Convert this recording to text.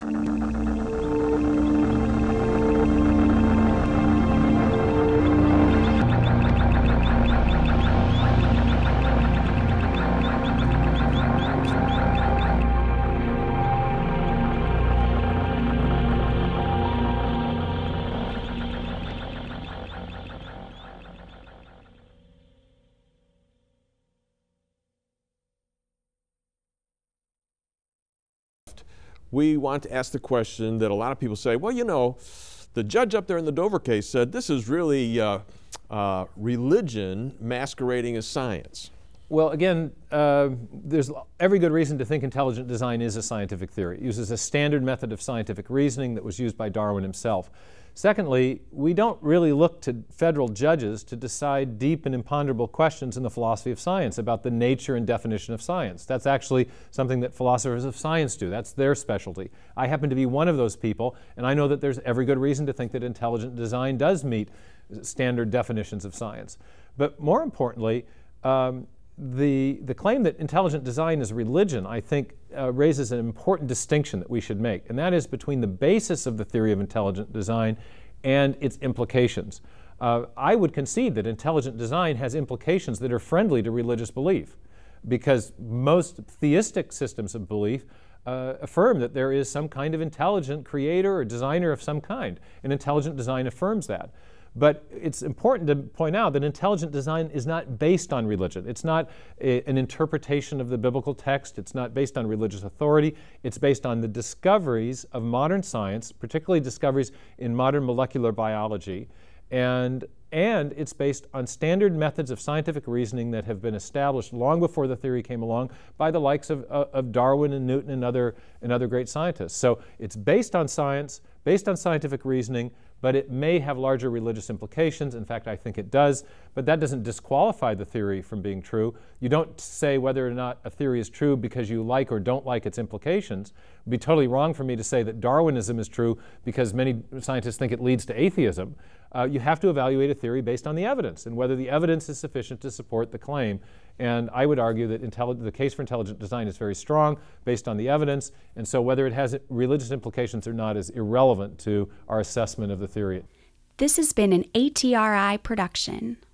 We want to ask the question that a lot of people say, well, you know, the judge up there in the Dover case said this is really religion masquerading as science. Well, again, there's every good reason to think intelligent design is a scientific theory. It uses a standard method of scientific reasoning that was used by Darwin himself. Secondly, we don't really look to federal judges to decide deep and imponderable questions in the philosophy of science about the nature and definition of science. That's actually something that philosophers of science do. That's their specialty. I happen to be one of those people, and I know that there's every good reason to think that intelligent design does meet standard definitions of science. But more importantly, the claim that intelligent design is religion, I think, raises an important distinction that we should make, and that is between the basis of the theory of intelligent design and its implications. I would concede that intelligent design has implications that are friendly to religious belief, because most theistic systems of belief affirm that there is some kind of intelligent creator or designer of some kind, and intelligent design affirms that. But it's important to point out that intelligent design is not based on religion. It's not an interpretation of the biblical text. It's not based on religious authority. It's based on the discoveries of modern science, particularly discoveries in modern molecular biology. And it's based on standard methods of scientific reasoning that have been established long before the theory came along by the likes of Darwin and Newton and other great scientists. So it's based on science, based on scientific reasoning, but it may have larger religious implications. In fact, I think it does, but that doesn't disqualify the theory from being true. You don't say whether or not a theory is true because you like or don't like its implications. It would be totally wrong for me to say that Darwinism is true because many scientists think it leads to atheism. You have to evaluate a theory based on the evidence and whether the evidence is sufficient to support the claim. And I would argue that the case for intelligent design is very strong based on the evidence, and so whether it has religious implications or not is irrelevant to our assessment of the theory. This has been an ATRI production.